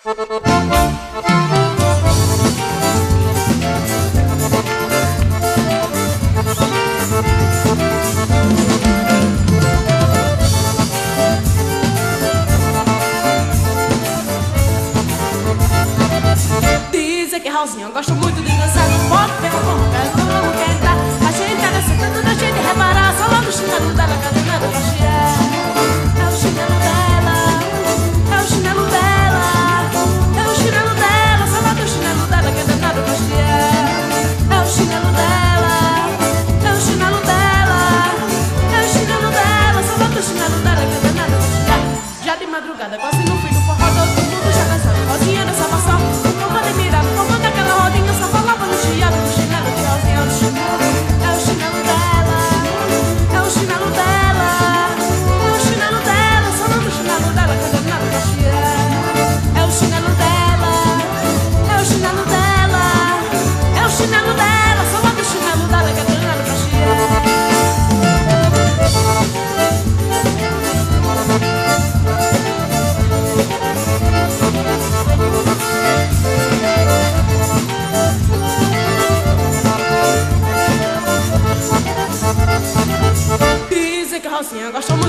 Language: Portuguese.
Dizem que Raulzinho gosta muito de dançar no foco, pega como quer, como quer entrar. A gente tá sentando, não deixa de reparar. Só lá no chinelo dela, cadena do Caxias. É o chinelo dela, é o chinelo dela, é o chinelo dela. Só lá do chinelo dela, cadena do Caxias. É o chinelo dela, é o chinelo dela, é o chinelo dela. Só lá do chinelo dela, cadena do Caxias. Já de madrugada, quase no fim do forró, todo mundo já dançando. Rosinha dessa maçã. Dizem que Rosinha gosta muito